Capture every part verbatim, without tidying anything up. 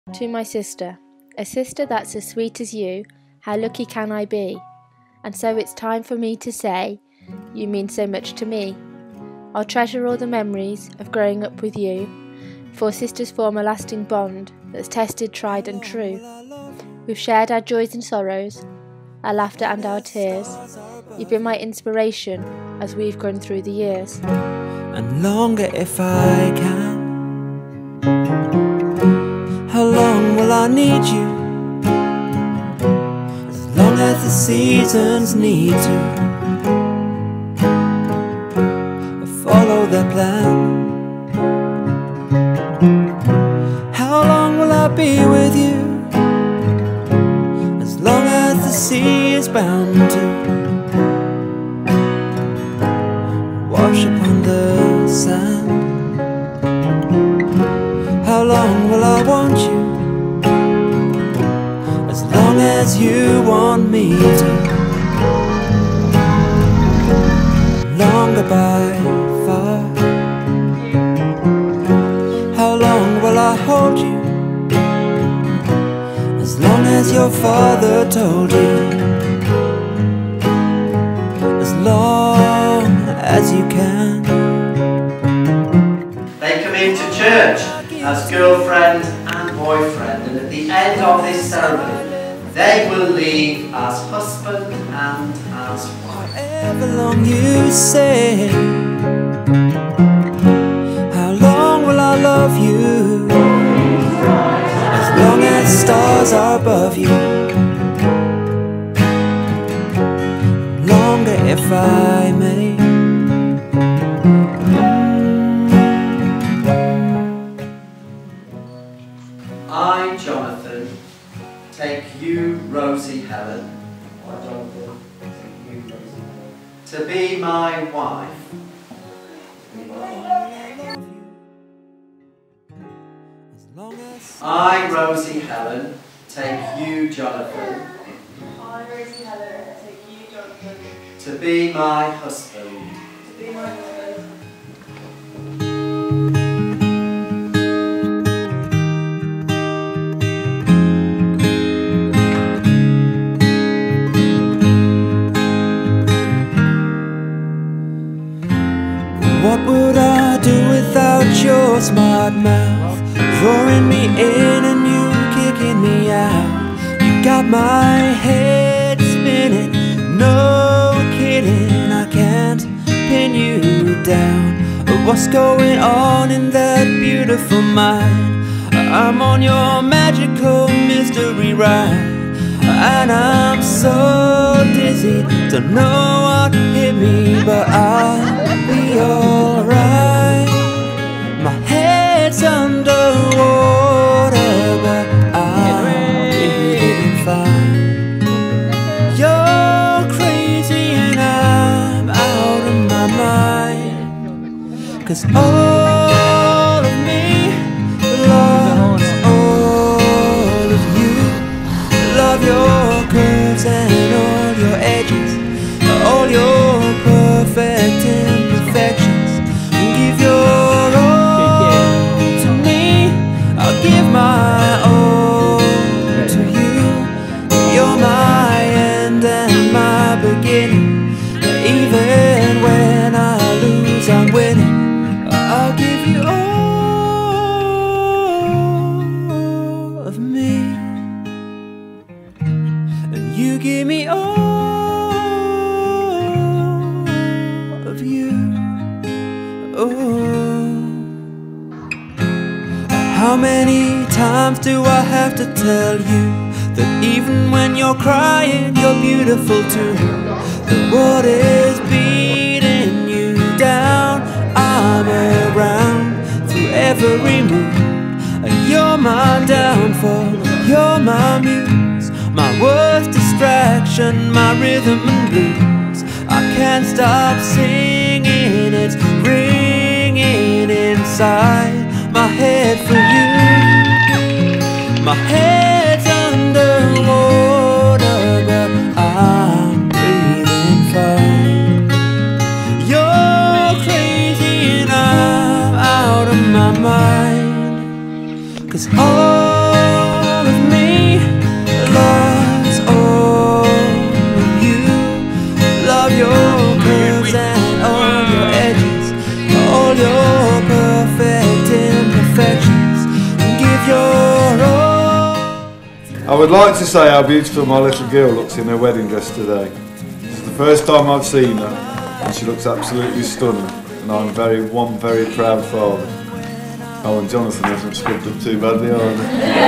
To my sister, a sister that's as sweet as you, how lucky can I be? And so it's time for me to say, you mean so much to me. I'll treasure all the memories of growing up with you, for sisters form a lasting bond that's tested, tried and true. We've shared our joys and sorrows, our laughter and our tears. You've been my inspiration as we've grown through the years. And longer if I can. How long will I need you? As long as the seasons need to follow their plan. How long will I be with you? As long as the sea is bound to wash upon the sand. How long will I want you? As long as you want me to. Longer by far. How long will I hold you? As long as your father told you. As long as you can. They come into church as girlfriend and boyfriend, and at the end of this ceremony they will leave as husband and as wife. However long you say, how long will I love you? As long as stars are above you. Longer if I may. I, Jonathan, take you, Rosie Helen, I, Jonathan, take you, Rosie, to be my wife. I, Rosie Helen, take you, Jonathan, I, Rosie Helen, take you, Jonathan, to be my husband. to be my husband. What would I do without your smart mouth? Drawing me in and you kicking me out. You got my head spinning, no kidding. I can't pin you down. What's going on in that beautiful mind? I'm on your magical mystery ride, and I'm so dizzy, don't know what hit me, but I'll be alright. My head's underwater, but I'm breathing fine. You're crazy and I'm out of my mind, 'cause all of me loves all of you. Love your curves and all your edges, all your perfect imperfections. Give your all to me, I'll give my all to you. You're my end and my beginning. Even when I lose, I'm winning. I'll give you all of me, and you give me all of you. Oh. How many times do I have to tell you that even when you're crying, you're beautiful too? The world is beating you down, I'm around through every mood. You're my downfall, you're my muse, my worst distraction, my rhythm and blues. I can't stop singing, it's ringing inside my head for you. My head's underwater, but I'm breathing fine. You're crazy and I'm out of my mind, 'cause all I would like to say how beautiful my little girl looks in her wedding dress today. This is the first time I've seen her, and she looks absolutely stunning, and I'm very one very proud father. Oh, and Jonathan hasn't scrubbed up too badly either.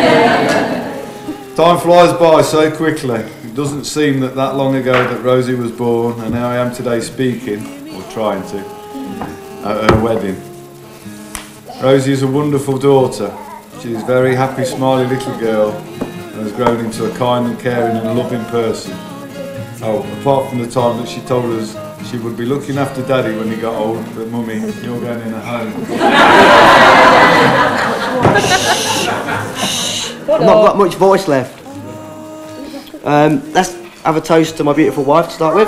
Time flies by so quickly. It doesn't seem that that long ago that Rosie was born, and here I am today speaking, or trying to, at her wedding. Rosie is a wonderful daughter. She is a very happy, smiley little girl, and has grown into a kind and caring and loving person. Oh, apart from the time that she told us she would be looking after Daddy when he got old, but Mummy, you're going in at home. I've not got much voice left. Um, let's have a toast to my beautiful wife to start with.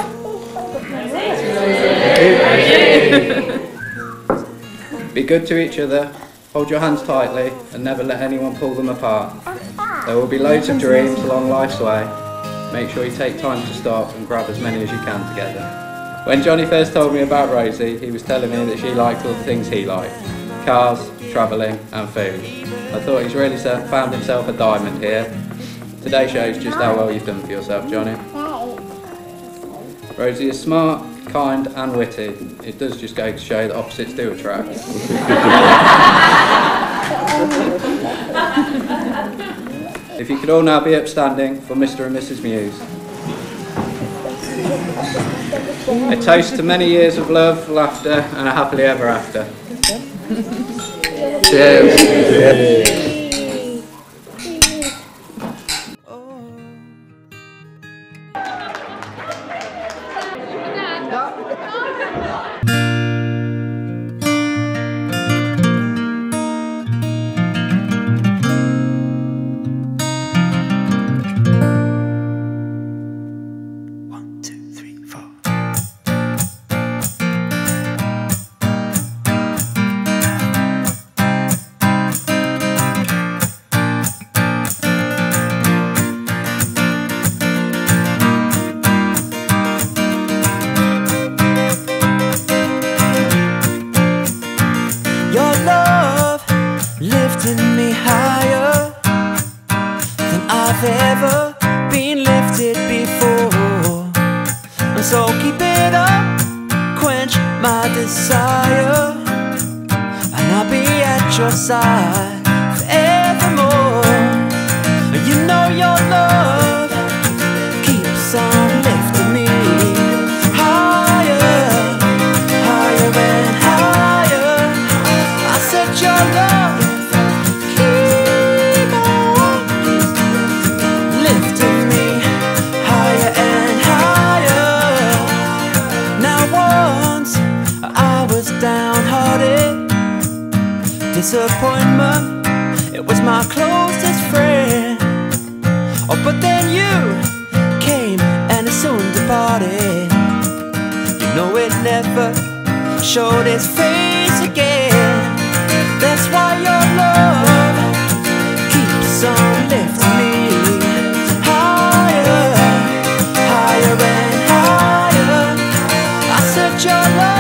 Be good to each other, hold your hands tightly and never let anyone pull them apart. There will be loads of dreams along life's way. Make sure you take time to stop and grab as many as you can together. When Johnny first told me about Rosie, he was telling me that she liked all the things he liked. Cars, travelling and food. I thought he's really found himself a diamond here. Today shows just how well you've done for yourself, Johnny. Rosie is smart, kind and witty. It does just go to show that opposites do attract. If you could all now be upstanding for Mister and Missus Muse. A toast to many years of love, laughter and a happily ever after. Cheers. Cheers. Lifting me higher than I've ever been lifted before. And so keep it up, quench my desire, and I'll be at your side forevermore. You know your love keeps on lifting me higher, higher and higher. I said your love downhearted, disappointment, it was my closest friend. Oh, but then you came and it soon departed. You know it never showed its face again. That's why your love keeps on lifting me higher, higher and higher. I said your love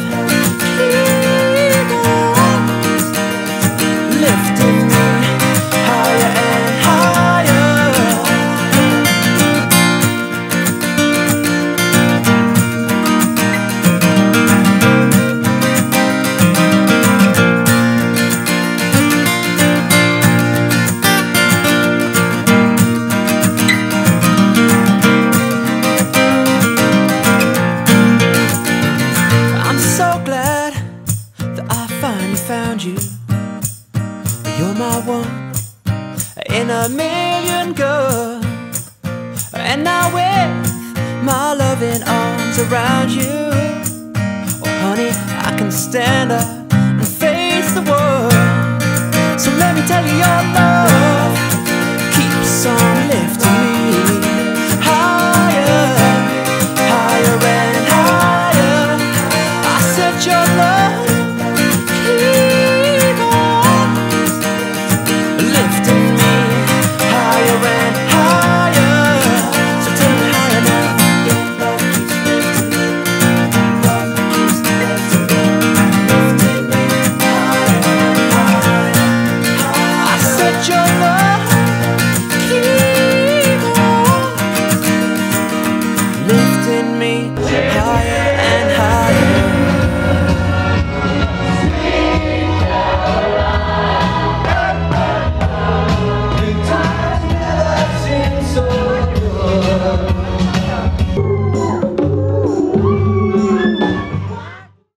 found you. You're my one in a million, girl. And now with my loving arms around you, oh honey, I can stand up and face the world. So let me tell you your love